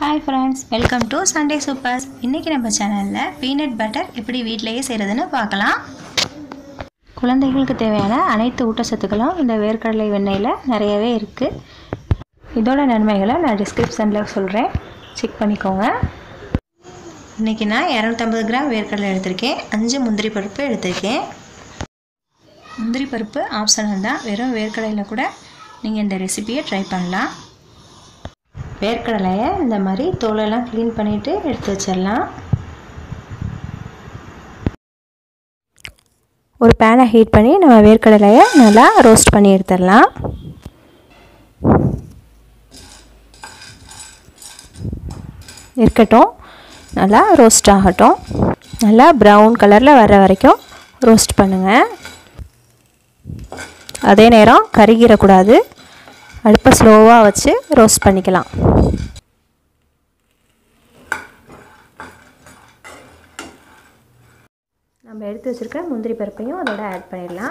Hi friends, welcome to Sunday Supers. இன்னைக்கு நம்ம சேனல்ல பீனட் பட்டர் எப்படி வீட்லயே செய்யறதுன்னு பார்க்கலாம். குழந்தைகளுக்கு தேவையான அனைத்து ஊட்டச்சத்துக்களும் இந்த வேர்க்கடலை வெண்ணெயில நிறையவே இருக்கு. இதோட நன்மைகளை நான் டிஸ்கிரிப்ஷன்ல சொல்றேன். செக் பண்ணிக்கோங்க. இன்னைக்கு நான் 250 கிராம் வேர்க்கடலை எடுத்திருக்கேன். 5 முந்திரி பருப்பு எடுத்திருக்கேன். முந்திரி பருப்பு ஆப்ஷனல் தான். வெறும் வேர்க்கடலையில கூட நீங்க இந்த ரெசிபியை ட்ரை பண்ணலாம். வேர்க்கடலையை இந்த மாதிரி தோலெல்லாம் க்ளீன் பண்ணிவிட்டு எடுத்து வச்சிடலாம். ஒரு பேனை ஹீட் பண்ணி நம்ம வேர்க்கடலையை நல்லா ரோஸ்ட் பண்ணி எடுத்துடலாம். இருக்கட்டும், நல்லா ரோஸ்ட் ஆகட்டும். நல்லா ப்ரௌன் கலரில் வர்ற வரைக்கும் ரோஸ்ட் பண்ணுங்கள். அதே நேரம் கருகிடக்கூடாது. அடுப்பை ஸ்லோவாக வச்சு ரோஸ்ட் பண்ணிக்கலாம். நம்ம எடுத்து வச்சுருக்க முந்திரி பருப்பையும் அதோட ஆட் பண்ணிடலாம்.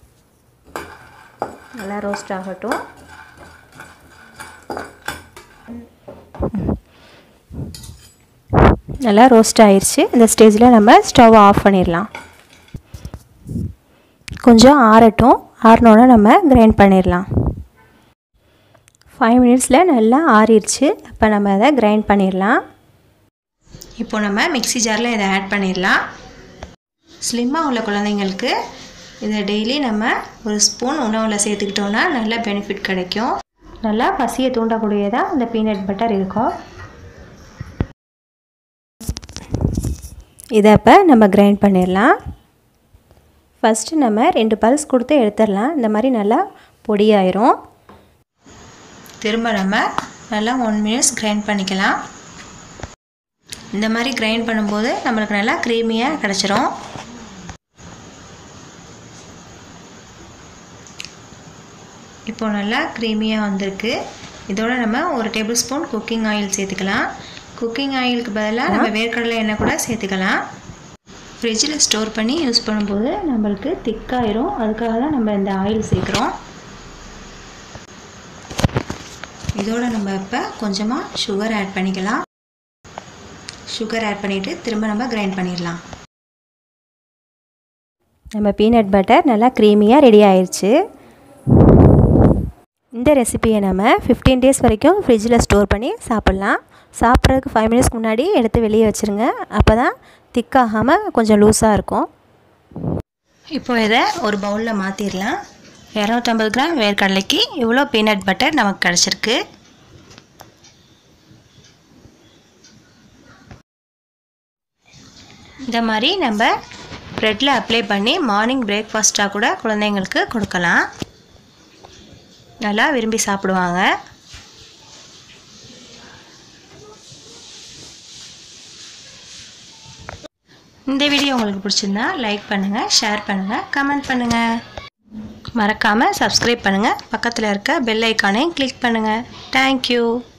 நல்லா ரோஸ்ட் ஆகட்டும். நல்லா ரோஸ்ட் ஆயிடுச்சு. இந்த ஸ்டேஜில் நம்ம ஸ்டவ் ஆஃப் பண்ணிடலாம். கொஞ்சம் ஆறட்டும். ஆறினோட நம்ம கிரைண்ட் பண்ணிடலாம். 5 மினிட்ஸில் நல்லா ஆறிடுச்சு. இப்போ நம்ம அதை கிரைண்ட் பண்ணிடலாம். இப்போ நம்ம மிக்ஸி ஜாரில் இதை ஆட் பண்ணிடலாம். ஸ்லிம்மாக உள்ள குழந்தைங்களுக்கு இதை டெய்லி நம்ம ஒரு ஸ்பூன் உணவில் சேர்த்துக்கிட்டோன்னா நல்ல பெனிஃபிட் கிடைக்கும். நல்லா பசியை தூண்டக்கூடியதாக இந்த பீனட் பட்டர் இருக்கும். இதை இப்போ நம்ம கிரைண்ட் பண்ணிடலாம். ஃபஸ்ட்டு நம்ம 2 பல்ஸ் கொடுத்து எடுத்துடலாம். இந்த மாதிரி நல்லா பொடியாயிரும். திரும்ப நம்ம நல்லா 1 மினிட்ஸ் கிரைண்ட் பண்ணிக்கலாம். இந்த மாதிரி கிரைண்ட் பண்ணும்போது நம்மளுக்கு நல்லா க்ரீமியாக கிடச்சிரும். இப்போ நல்லா க்ரீமியாக வந்திருக்கு. இதோட நம்ம 1 டேபிள் ஸ்பூன் குக்கிங் ஆயில் சேர்த்துக்கலாம். குக்கிங் ஆயிலுக்கு பதிலாக நம்ம வேர்க்கடலை எண்ணெய் கூட சேர்த்துக்கலாம். ஃப்ரிட்ஜில் ஸ்டோர் பண்ணி யூஸ் பண்ணும்போது நம்மளுக்கு திக்காயிரும். அதுக்காக தான் நம்ம இந்த ஆயில் சேர்க்குறோம். இதோட நம்ம இப்போ கொஞ்சமாக சுகர் ஆட் பண்ணிக்கலாம். சுகர் ஆட் பண்ணிவிட்டு திரும்ப நம்ம கிரைண்ட் பண்ணிடலாம். நம்ம பீனட் பட்டர் நல்லா க்ரீமியாக ரெடி ஆயிடுச்சு. இந்த ரெசிபியை நம்ம 15 டேஸ் வரைக்கும் ஃப்ரிட்ஜில் ஸ்டோர் பண்ணி சாப்பிட்லாம். சாப்பிட்றதுக்கு 5 மினிட்ஸ்க்கு முன்னாடி எடுத்து வெளியே வச்சுருங்க. அப்போ தான் திக்காகாமல் கொஞ்சம் லூஸாக இருக்கும். இப்போ இதை ஒரு பவுலில் மாற்றிடலாம். 250 கிராம் வேர்க்கடலைக்கு இவ்வளோ பீனட் பட்டர் நமக்கு கிடச்சிருக்கு. இந்த மாதிரி நம்ம ப்ரெட்டில் அப்ளை பண்ணி மார்னிங் பிரேக்ஃபாஸ்ட்டாக கூட குழந்தைங்களுக்கு கொடுக்கலாம். நல்லா விரும்பி சாப்பிடுவாங்க. இந்த வீடியோ உங்களுக்கு பிடிச்சிருந்தா லைக் பண்ணுங்கள், ஷேர் பண்ணுங்கள், கமெண்ட் பண்ணுங்கள். மறக்காமல் சப்ஸ்கிரைப் பண்ணுங்கள். பக்கத்தில் இருக்க பெல் ஐக்கானையும் கிளிக் பண்ணுங்கள். தேங்க்யூ.